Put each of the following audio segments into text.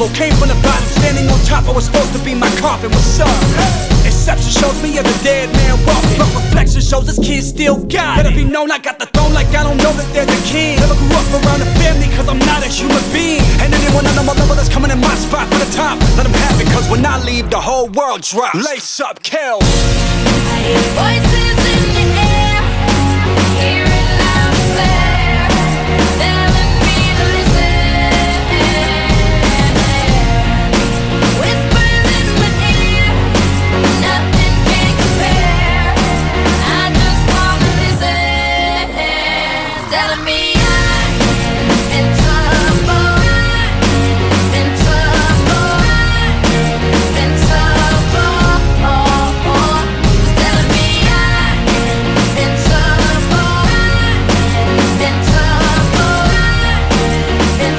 evil. Came from the bottom, standing on top. I was supposed to be my coffin. What's up? Exception shows me as a dead man walking, but reflection shows this kid still got it. Let it be known I got the throne like I don't know that there's a king. Never grew up around a family cause I'm not a human being. And anyone on my level that's coming in my spot for the top, let them have it, cause when I leave the whole world drops. Lace up, kill. I hear voices in the air, hear it loud and clear, telling me to listen. Whispers in my ear, nothing can compare. I just wanna listen, telling me I'm in trouble, in trouble, in trouble. Telling me I'm in trouble, in trouble, in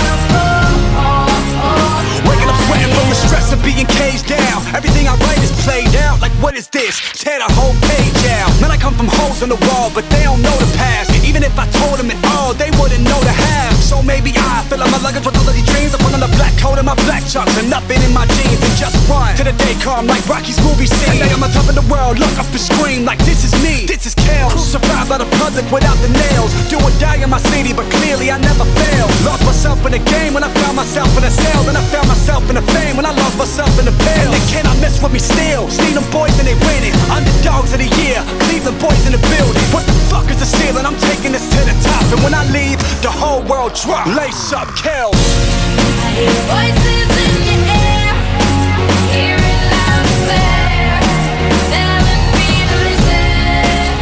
trouble. Waking up sweating from the stress of being caged down. Everything I write is played out. Like what is this? Tear the whole page out. Man, I come from holes in the wall, but they don't know the past. Even if I told them it all, they wouldn't know the half. So maybe I fill up my luggage with all of these dreams. I put on the black coat and my black chucks and nothing in my jeans and just run to the day calm like Rocky's movie scene. And I'm on top of the world, look up and scream like this is me, this is Kel. Crucified by the public without the nails. Do or die in my city, but clearly I never failed. Lost myself in the game when I found myself in a cell. Then I found myself in the fame when I lost myself in the pill. And they cannot mess with me still. See them boys and they winning. Underdogs of the year, Cleveland boys in the building. What the fuck is the ceiling? I'm taking this to the top. And when I leave, the whole world drop. Lace up, Kel. I hear voices in the air, hear it loud and clear, telling me to listen.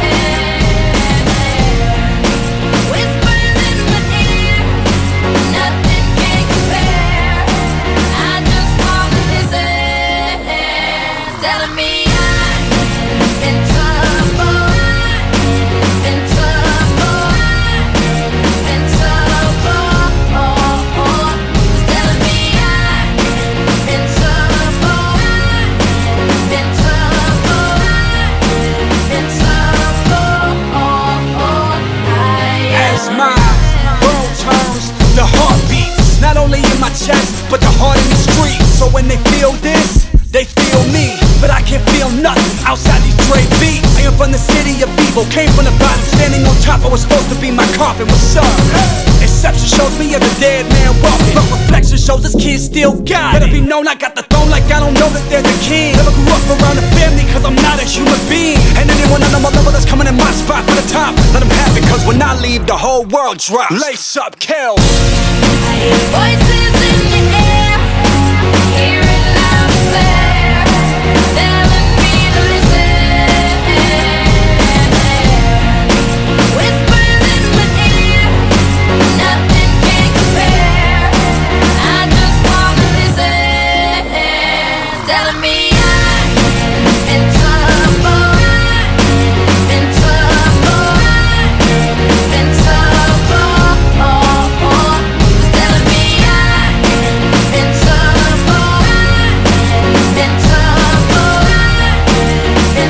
Whispers in my ear, nothing can compare. I just wanna listen, telling me I'm in trouble, in trouble, in trouble. Telling me I'm in trouble, in trouble, in trouble. As my world turns, the heart beats not only in my chest, but the heart in the street. So when they feel this, they feel me. But I can't feel nothing outside these Dre beats. I am from the city of evil, came from the bottom, standing on top. I was supposed to be my coffin. What's up? Exception shows me as a dead man walking, but reflection shows this kid still got it. Let it be known I got the throne like I don't know that there's a king. Never grew up around a family cause I'm not a human being. And anyone on my level that's coming in my spot for the top, let them have it, cause when I leave the whole world drops. Lace up, kill. I hear voices in the air, hear it loud and clear, telling me to listen. Whispers in my ear, nothing can compare. I just wanna listen, telling me I'm in trouble, in trouble, in trouble. Telling me I'm in trouble, in trouble, in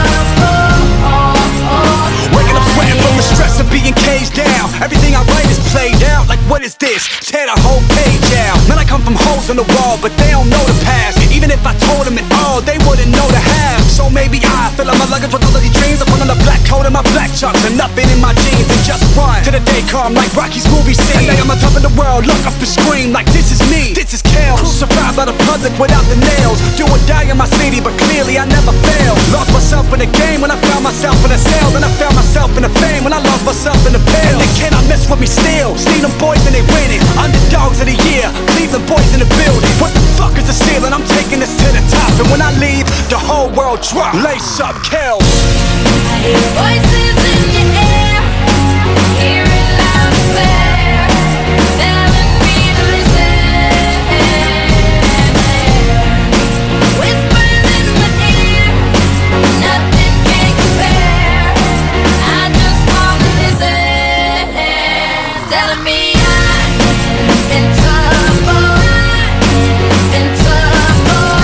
trouble. Waking up sweating from the stress of being caged down. Everything I write is played out. Like what is this? Tear the whole page out. Man, I come from holes in the wall, but they don't know the past. Even if I told them it all, they wouldn't know the half. So maybe I fill up my luggage with all of these dreams. I put on the black coat and my black chucks and nothing in my jeans and just run to the day calm like Rocky's movie scene. And I'm on top of the world, look up and scream like this is me, this is Kel. Crucified by the public without the nails. Do or die in my city, but clearly I never failed. Lost myself in the game when I found myself in a cell. Then I found myself in the fame when I lost myself in the pill. And they cannot mess with me still. See them boys and they winning. Underdogs of the year, Cleveland boys in the building. What the fuck is the ceiling? I'm taking this to the top. And when I leave, the whole world drop. Lace up, Kel. I hear voices in the air, hear it loud and clear, telling me to listen. Whispers in my ear, nothing can compare. I just wanna listen, telling me I'm in trouble, in trouble,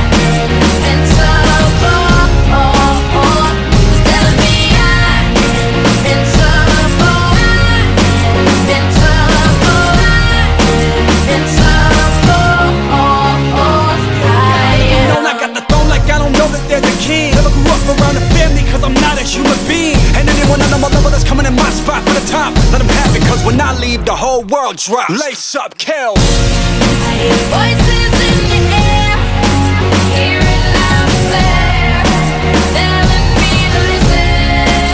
in trouble. Telling me I'm I leave, the whole world drops. Lace up, kill. I hear voices in the air, hear it loud and clear, telling me to listen.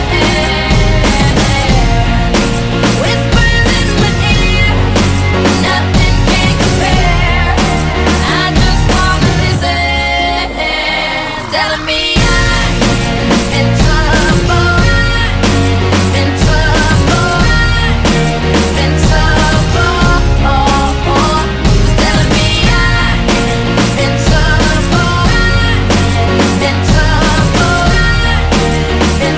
Whispers in my ear, nothing can compare. I just wanna listen, telling me I'm in trouble, in trouble, in trouble. It's telling me I'm in trouble, in trouble, in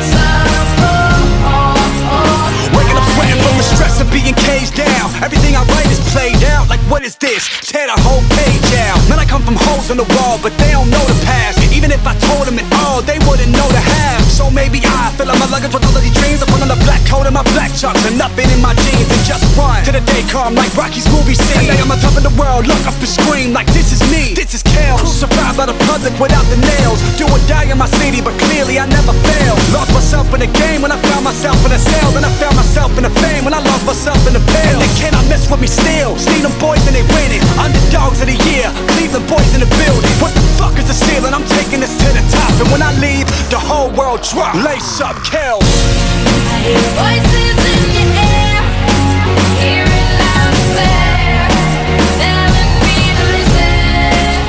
trouble. Waking up sweating from the stress of being caged down. Everything I write is played out. Like what is this? Tear the whole page out. Man, I come from holes in the wall, but they don't know the past. Even if I told them it all, they wouldn't know the half. So maybe I fill up my luggage with all of these dreams. I put on a black coat and my black chucks and nothing in my jeans and just run to the day come like Rocky's movie scene. And I'm on top of the world, look up and scream like this is me, this is Kel. Crucified by the public without the nails. Do or die in my city, but clearly I never fail. Lost myself in the game when I found myself in a cell. Then I found myself in the fame when I lost myself in the pale. And they cannot mess with me still. See them boys and they winning. Underdogs of the year, Cleveland boys in the building. What the fuck is the ceiling? I'm taking this to the top. And when I leave, the whole world drop. Lace up, kill. I hear voices in the air, hear it loud and clear, telling me to listen.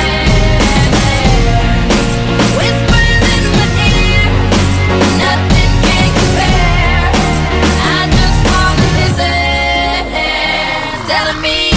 Whispers in my ear, nothing can compare. I just wanna listen, telling me